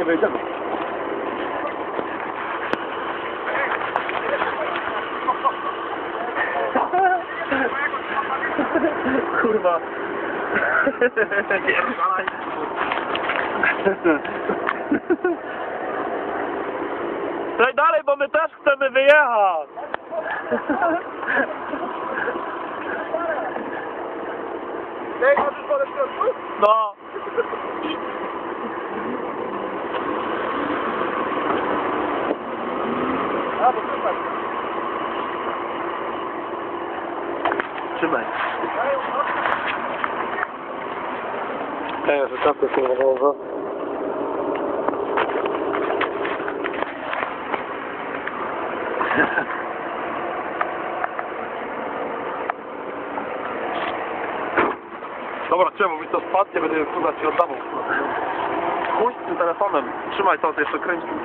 nie wyjdziemy. Kurwa. Daj dalej, bo my też chcemy wyjechać. Ej, możesz wolę w środku? No. A, bo super. Trzymaj. Ej, że czapkę kurwa założę. Dobra, czemu mi to spadnie, będę kurwa ci oddawał. Chuj z tym telefonem. Trzymaj to, jeszcze kręć tym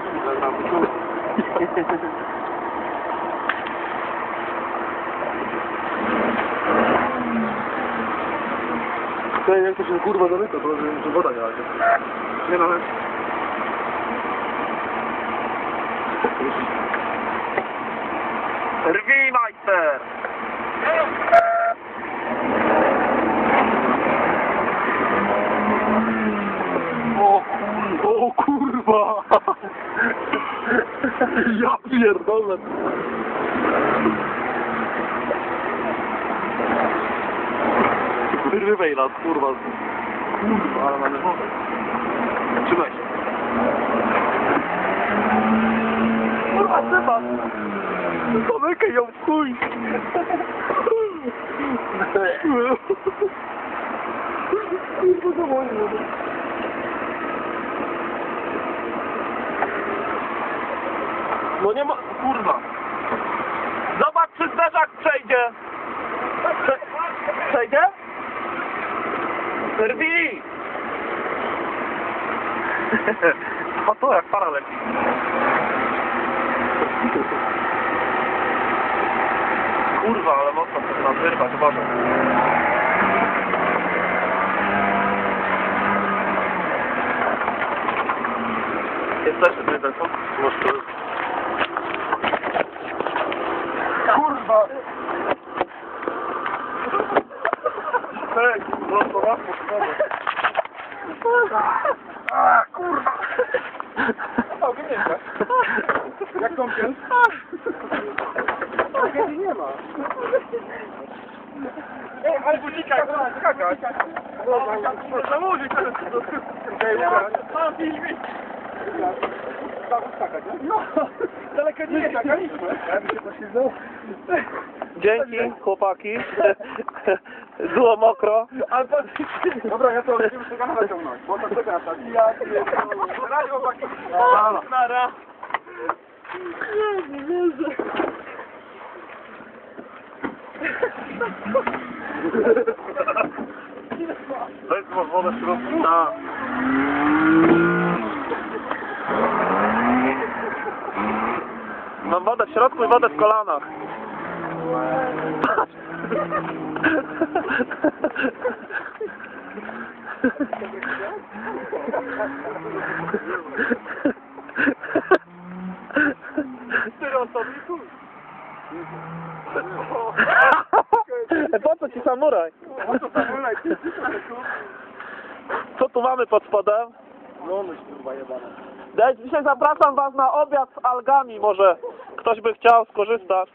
To jak to się kurwa zamyka, to że woda nie razie. Nie nawet. Rwij, majster! O kurwa! Ja pierdolę! Wyrywaj nas, kurwa. Kurwa, ale mamy wodę. Trzymaj się. Kurwa, trzeba! Zamykaj ją w chuj! Kurwa, to moje. No nie ma... Kurwa! Zobacz, czy zderzak przejdzie! Przejdzie? Rwij! A to jak para leci. Kurwa, ale mocno to nas wyrwać, uważaj. Jest też ten telefon? Może to jest... Kurwa! Ej, prosto raz, a kurwa! O, wymieszka. Jak kąpiel? Kiedy nie ma. Ej, ale uciekaj, skakać. Zamówić teraz. Mam filmik. Skakać, nie? No, daleko nie skakaliśmy. Ja bym się poślizgnął. Dzięki, chłopaki. Było mokro. Ale dobra, ja to będziemy czekać naciągnąć. Bo to czeka na tak. Ja pierdolę. Na razie, chłopaki. Nara. Nie wierzę. Weź masz wodę w środku? Tak. Mam wodę w środku i wodę w kolanach. Po co ci samuraj? Co tu mamy pod spodem? No myśl, kurwa jebana. Dzisiaj zapraszam was na obiad z algami, może ktoś by chciał skorzystać.